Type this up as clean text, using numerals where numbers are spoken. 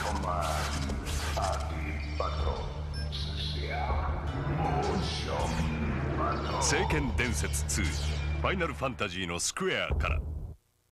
聖剣伝説2ファイナルファンタジーのスクエアから